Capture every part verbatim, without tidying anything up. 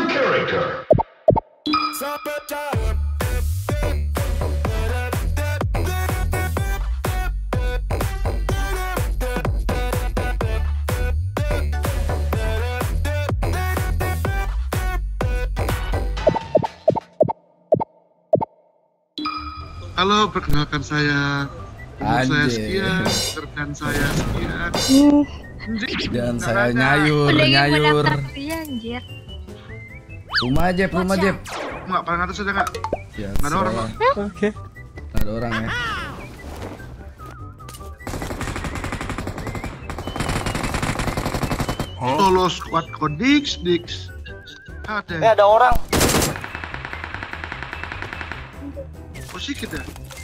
your character. Halo, perkenalkan saya. Umur saya sekian, rekan saya sekian. Dan saya nyayur, nyayur. Rumah aja, rumah aja. Enggak, paling atas aja enggak? Ya, Enggak ada orang, Pak. Oke. Enggak ada orang ya. Solo squad kodix, dix. Ada. Eh, ada orang. Posisi kita.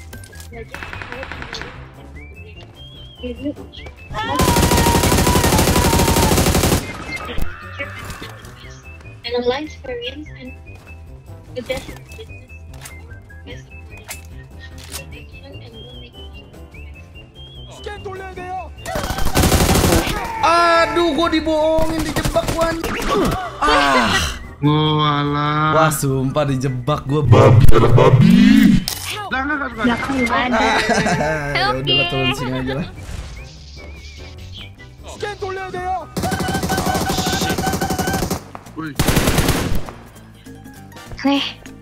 And a life experience and the best business is Aduh, gua dibohongin, dijebak gua. Ah. Oh, alah. Wah, sumpah dijebak gua, babi, ada babi. Enggak, enggak, enggak. belakang ada. Ya udah lah, turun sini aja lah. Woi. Nih,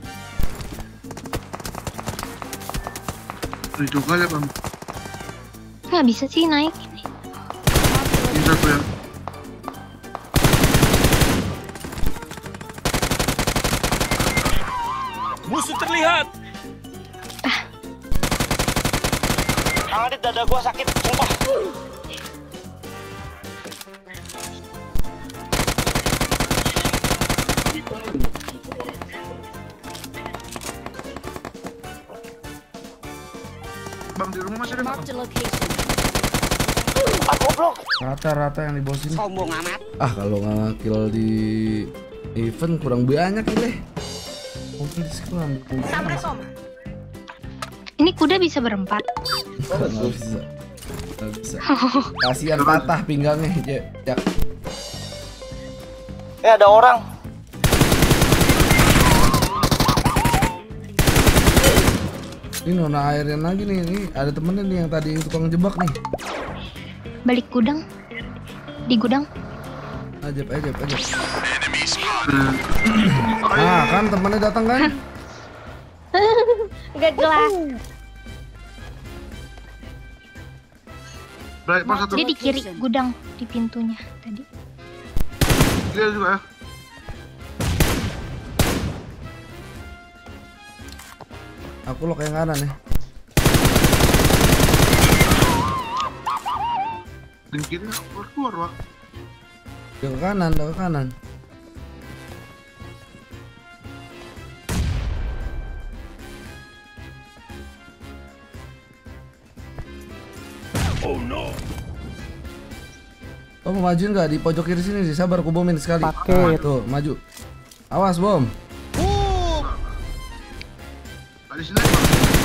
Itu kali ya, Bang. nggak bisa sih naik. Ini satu ya. Musuh terlihat. Ah, di dada gua sakit, sumpah. Bang, di rumah masih ada, Bang. Ah, goblok. Rata-rata yang di bawah sini. Sombong amat. Ah, kalau nggak kill di event kurang banyak ini. Mungkin di sekolah. Assalamualaikum. Ini kuda bisa berempat. Nggak bisa. Nggak bisa. Kasihan patah pinggangnya, ya. Ya. Eh, ada orang. Ini nona airin lagi nih. Ini ada temennya nih yang tadi tukang jebak nih. Balik gudang. Di gudang. Ajab, ajab, ajab. Nah, Ah, kan temennya datang kan? Gak jelas. baik, Pak, satu. Dia di kiri gudang, di pintunya tadi. Dia juga ya. Aku lo kayak kanan ya. Dan kiri keluar keluar, Pak. Dia ke kanan, dia ke kanan. Oh no. Oh, mau maju nggak di pojok kiri sini sih? Sabar, aku bomin sekali. Pakai. Tuh, maju. Awas, bom. Pak, di sini, Pak.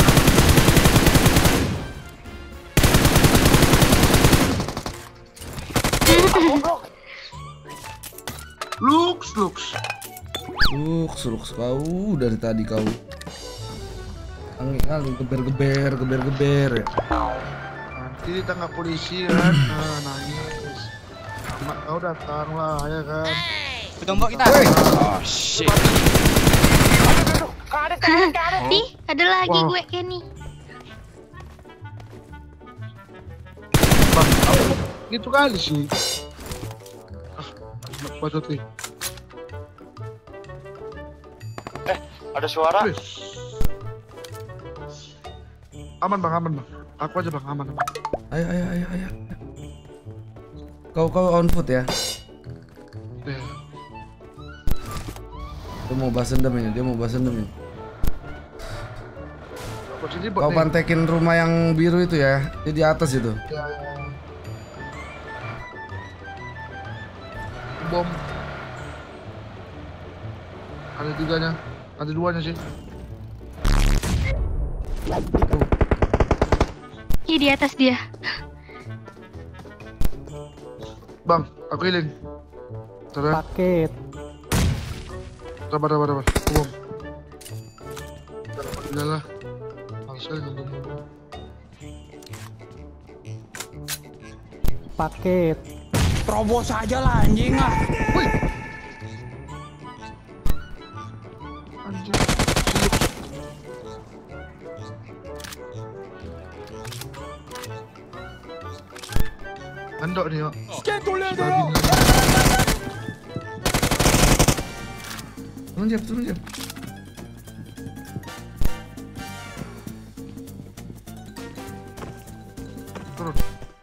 Lux, lux. Lux, lux kau dari tadi kau. Angin kali geber-geber, geber-geber. Nanti ditangkap polisi kan. Nah, nangis. Mak kau datang lah, ya kan. Bertombok kita. Oh shit. Ih, ada lagi Wow. gue Kenny. Bang, gitu kali sih. Ah, enak banget nih. Eh, ada suara. Wih. Aman, Bang, aman, Bang. Aku aja, Bang, aman. Bang. Ayo, ayo, ayo, ayo. Kau, kau on foot ya. Ya. Dia mau balas dendam ini, dia mau balas dendam ini. Posisi bot Kau nih. pantekin rumah yang biru itu ya, dia di atas itu. Ya, ya. Bom. Ada tiganya, ada duanya sih. Ih, di atas dia. Bang, aku healing. Terus. Paket. Sabar, sabar, sabar. Bom. Udah lah. Males kali ngomong. Paket. Terobos aja lah anjing ah. Wih. Anjir. Andok nih, Mak. Turun Jep, turun Jep. Turun.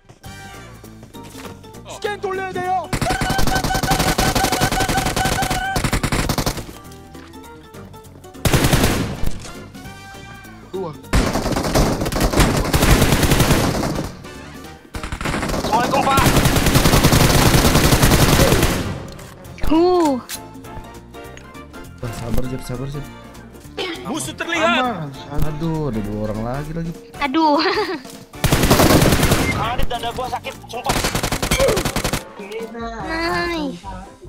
Dua. Assalamualaikum Pak. Uh, Wah, sabar Jep, sabar Jep. Musuh terlihat. Aman. Aduh, ada dua orang lagi lagi. aduh. Adit dada gua sakit, sumpah. Nice.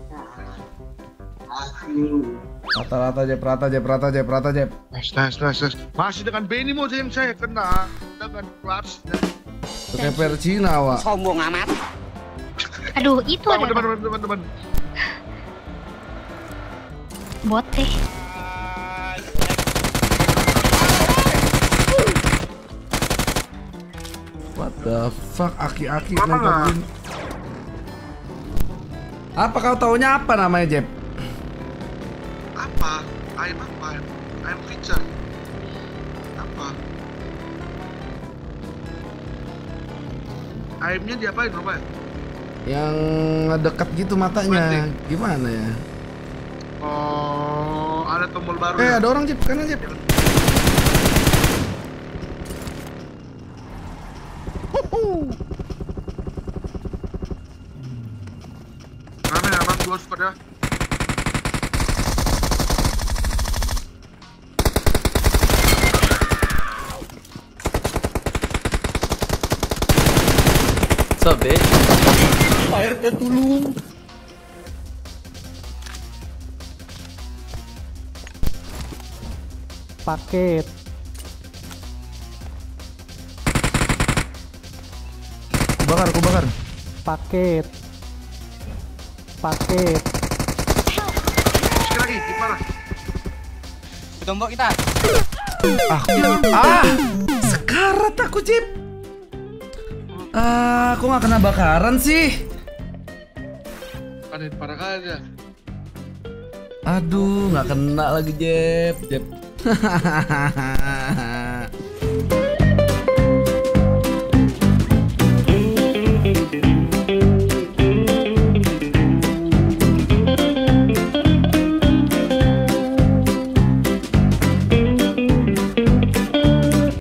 Rata-rata Jep, rata Jep, rata Jep, rata Jep. Nice, nice, nice, nice. Masih dengan Benny mau yang saya kena dengan Lars. Kayak per Cina, Wak. Sombong amat. Aduh, itu ada Teman-teman, teman-teman. bot deh. What the fuck, aki-aki Mana? nangkepin. Apa kau taunya apa namanya Jep? Apa? Ayam apa? Ayam, ayam creature. Apa? Ayamnya diapain rupanya? Yang dekat gitu matanya. Gimana ya? Oh, ada tombol baru. Eh, ya? ada orang Jep, kanan Jep. Rame aman bos pada. What's up, bitch? Paket. Kubakar, kubakar. Paket. Paket. Sekali lagi, di parah. Tombok kita. Ah, ah, sekarat aku Jep. Ah, aku nggak kena bakaran sih. Ada di parah aja. Aduh, nggak kena lagi Jep, Jep.